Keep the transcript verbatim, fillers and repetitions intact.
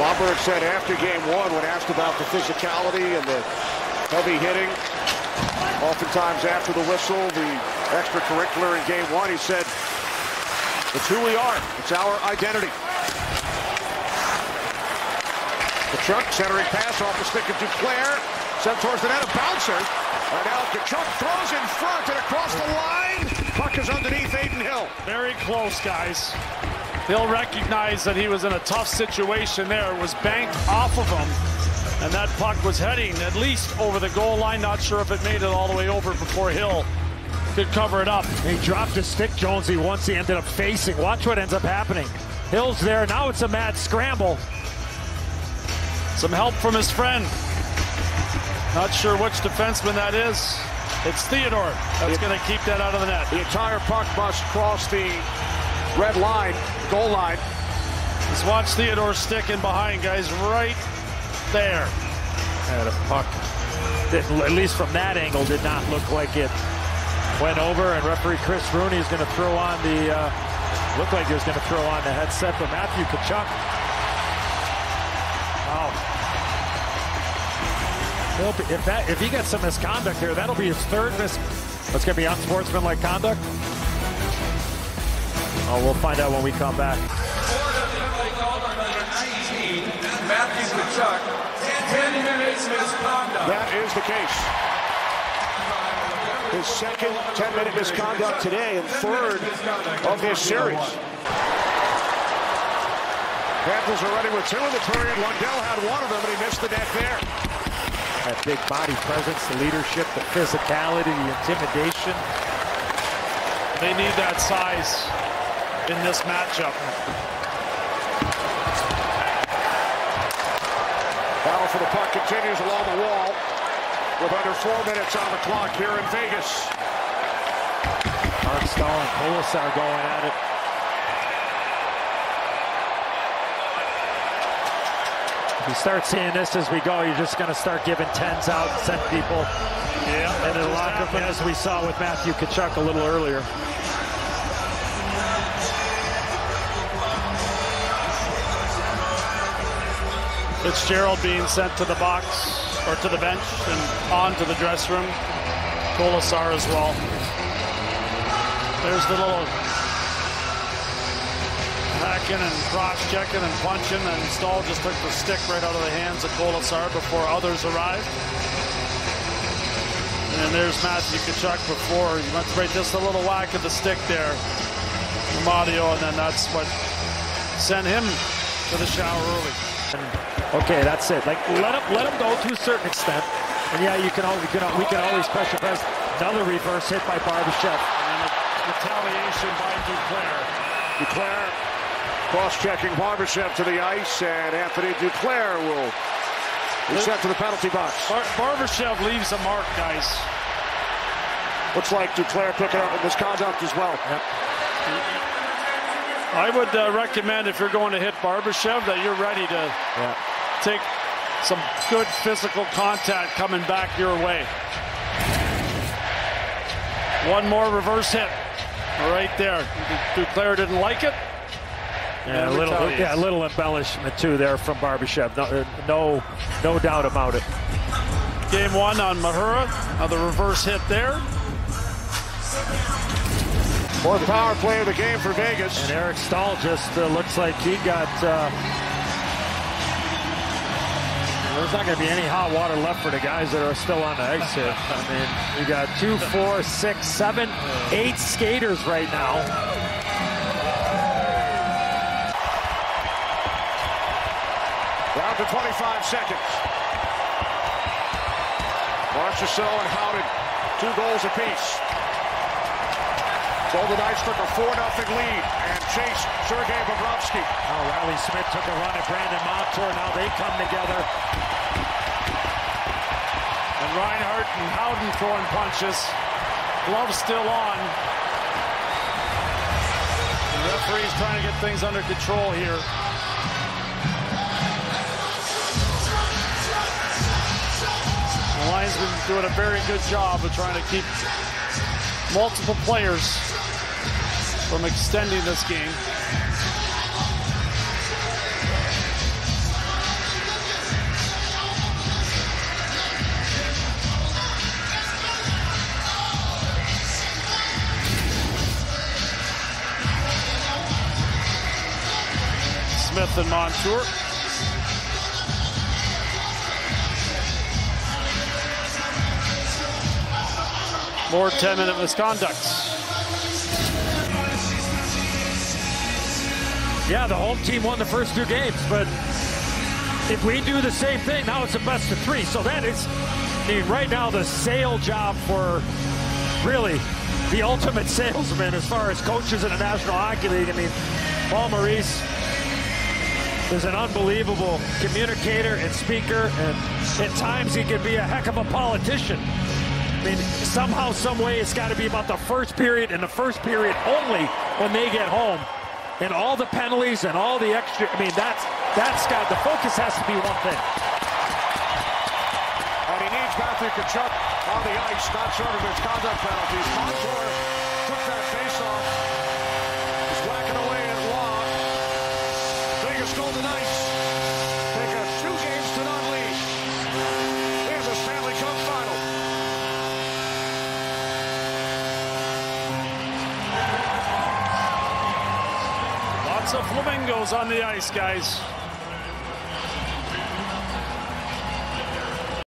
Bomberg said after game one, when asked about the physicality and the heavy hitting, oftentimes after the whistle, the extracurricular in game one, he said, it's who we are. It's our identity. Tkachuk centering pass off the stick of Duclair. Sent towards the net, a bouncer. And now Tkachuk throws in front and across the line. Puck is underneath Aiden Hill. Very close, guys. He'll recognize that he was in a tough situation there. It was banked off of him. And that puck was heading at least over the goal line. Not sure if it made it all the way over before Hill could cover it up. He dropped his stick, Jonesy, once he ended up facing. Watch what ends up happening. Hill's there. Now it's a mad scramble. Some help from his friend. Not sure which defenseman that is. It's Theodore that's going to keep that out of the net. The entire puck must cross the red line, goal line. Just watch Theodore sticking behind, guys, right there. And a puck, that, at least from that angle, did not look like it went over. And referee Chris Rooney is going to throw on the, uh, looked like he was going to throw on the headset for Matthew Tkachuk. Wow. If that, if he gets some misconduct here, that'll be his third mis. That's going to be unsportsmanlike conduct. Oh, we'll find out when we come back. Matthew Tkachuk, ten minutes misconduct. That is the case. His second ten-minute misconduct today and third of this series. Panthers are ready with two in the period. Lundell had one of them, and he missed the net there. That big body presence, the leadership, the physicality, the intimidation. They need that size in this matchup. Battle for the puck continues along the wall with under four minutes on the clock here in Vegas. Mark Stahl and Kolasar going at it. If you start seeing this as we go, you're just going to start giving tens out, send people yeah, into the locker room, as we saw with Matthew Tkachuk a little earlier. Fitzgerald being sent to the box, or to the bench, and on to the dressing room. Kolasar as well. There's the little hacking and cross-checking and punching, and Stahl just took the stick right out of the hands of Kolasar before others arrived. And there's Matthew Tkachuk before. He went right just a little whack of the stick there from Audio, and then that's what sent him to the shower early. Okay, that's it. Like, let him let him go to a certain extent. And yeah, you can always, you can, we can always pressure press. Another reverse hit by Barbashev. And then a retaliation by Duclair. Duclair cross-checking Barbashev to the ice, and Anthony Duclair will be sent to the penalty box. Bar Barbashev leaves a mark, guys. Looks like Duclair took out with misconduct as well. Yep. I would uh, recommend, if you're going to hit Barbashev, that you're ready to yeah. take some good physical contact coming back your way. One more reverse hit right there. Duclair didn't like it. Yeah, a little, yeah, a little embellishment too there from Barbashev. No, no, no doubt about it. Game one on Mahura. Another reverse hit there. Fourth power play of the game for Vegas. And Eric Stahl just uh, looks like he got... Uh, there's not going to be any hot water left for the guys that are still on the ice here. I mean, you got two, four, six, seven, eight skaters right now. Down to twenty-five seconds. Marchessault and Howden, two goals apiece. Golden Knights took a four nothing lead and chased Sergei Bobrovsky. Oh, Riley Smith took a run at Brandon Montour. Now they come together. And Reinhart and Howden throwing punches. Gloves still on. The referee's trying to get things under control here. The linesman doing a very good job of trying to keep multiple players from extending this game. Smith and Montour. More ten-minute misconducts. Yeah, the home team won the first two games, but if we do the same thing, now it's a best of three. So that is, I mean, right now the sale job for really the ultimate salesman as far as coaches in the National Hockey League. I mean, Paul Maurice is an unbelievable communicator and speaker, and at times he can be a heck of a politician. I mean, somehow, some way, it's got to be about the first period and the first period only when they get home. And all the penalties and all the extra, I mean, that's, that's got, the focus has to be one thing. And he needs Matthew Tkachuk on the ice, not short of misconduct penalties. Montour took that face-off. He's whacking away at Waugh. Vegas Golden Knights take a two games to none lead in the Stanley Cup final. Lots of flamingos on the ice, guys.